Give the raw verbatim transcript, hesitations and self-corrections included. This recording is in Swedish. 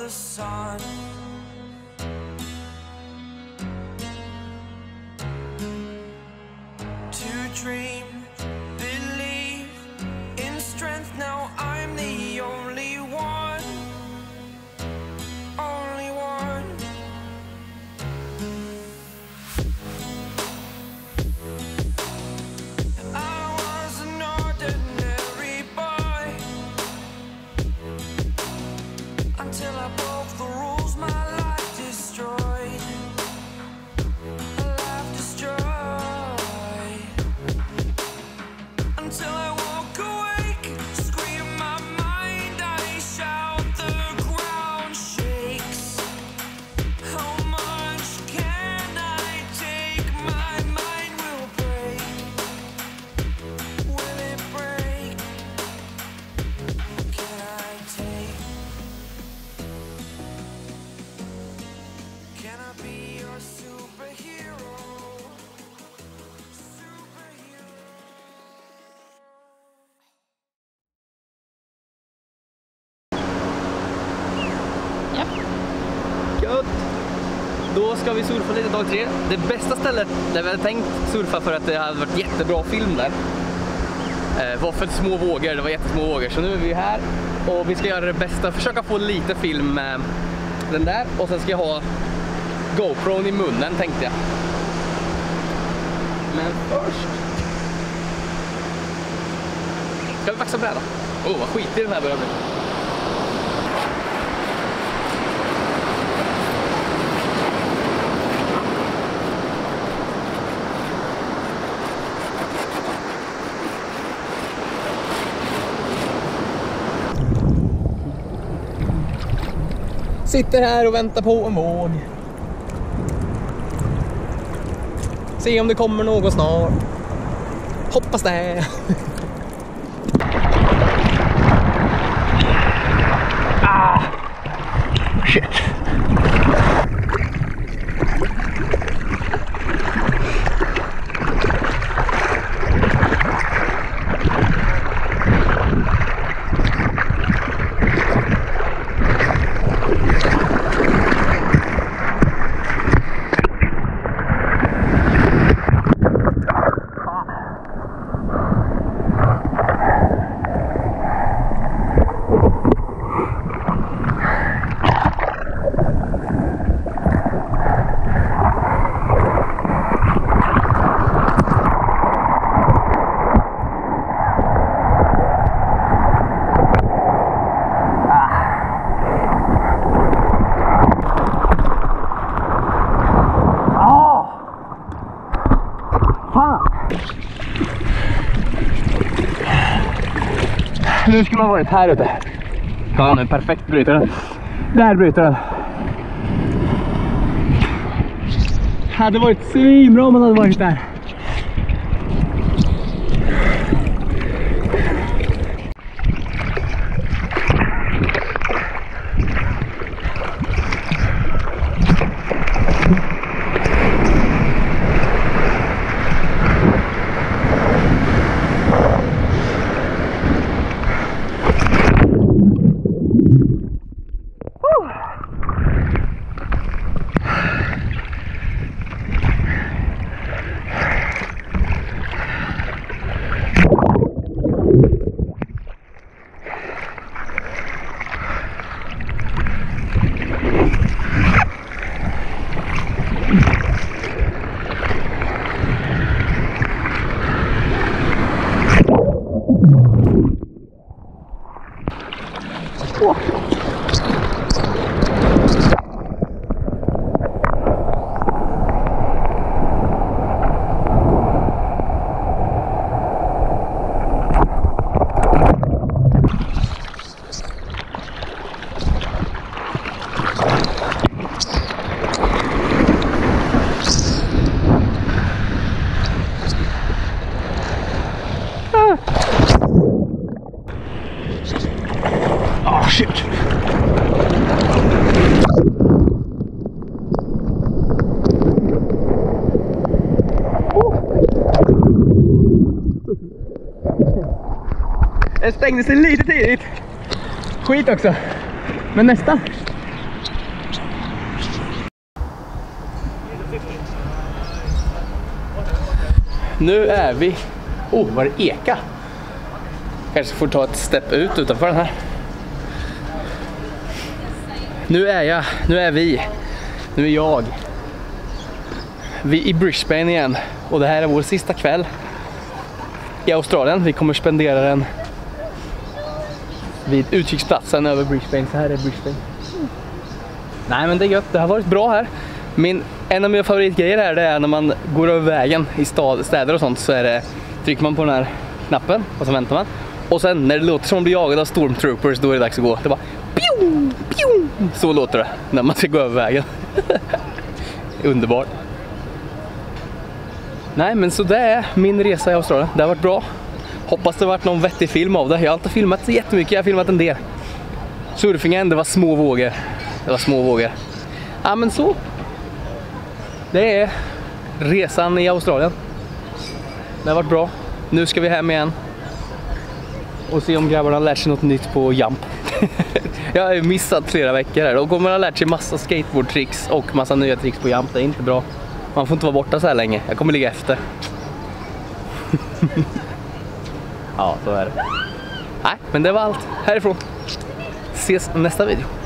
the sun. To dream, believe in strength. Now I'm the only one, only one. I was an ordinary boy until I broke the rules. My life destroyed, a life destroyed. Until I walk awake, scream my mind, I shout, the ground shakes. How much can I take? My mind will break. Will it break? Can I take? Can I be your superhero? Superhero. Gött. Då ska vi surfa lite dag tre. Det bästa stället där vi hade tänkt surfa för att det hade varit jättebra film där eh, var för små vågor, det var jättesmå vågor. Så nu är vi här och vi ska göra det bästa, försöka få lite film med den där. Och sen ska jag ha GoPron i munnen tänkte jag. Men först ska vi vaxa bräda. Åh, oh, vad skit i den här börjar bli. Sitter här och väntar på en våg. Se om det kommer någon snart. Hoppas det. Ah. Shit. Nu skulle man varit här ute. Ja, nu perfekt bryter den. Där bryter den. Hade varit svinbra om man hade varit där. Oh shit. Den stängde sig lite tidigt. Skit också. Men nästan. Nu är vi... Oh, var det eka? Kanske får ta ett step ut utanför den här. Nu är jag, nu är vi, nu är jag. Vi är i Brisbane igen. Och det här är vår sista kväll i Australien. Vi kommer spendera den vid utkiksplatsen över Brisbane. Så här är Brisbane. Nej, men det är gött, det har varit bra här. Min, en av mina favoritgrejer här det är när man går över vägen i stad, städer och sånt, så är det, trycker man på den här knappen och så väntar man. Och sen när det låter som man blir jagad av stormtroopers, då är det dags att gå. Det bara piu, piu. Så låter det när man ska gå över vägen. Underbart. Nej, men så det är min resa i Australien. Det har varit bra. Hoppas det har varit någon vettig film av det. Jag har inte filmat så jättemycket, jag har filmat en del. Surfingen, det var små vågor. Det var små vågor. Ja, men så. Det är resan i Australien. Det har varit bra. Nu ska vi hem igen. Och se om grabbarna har lärt sig något nytt på jump. Jag har ju missat flera veckor här. De kommer att ha lärt sig massa skateboardtricks och massa nya tricks på jump. Det är inte bra. Man får inte vara borta så här länge. Jag kommer ligga efter. Ja, så är det. Nej, men det var allt härifrån. Ses nästa video.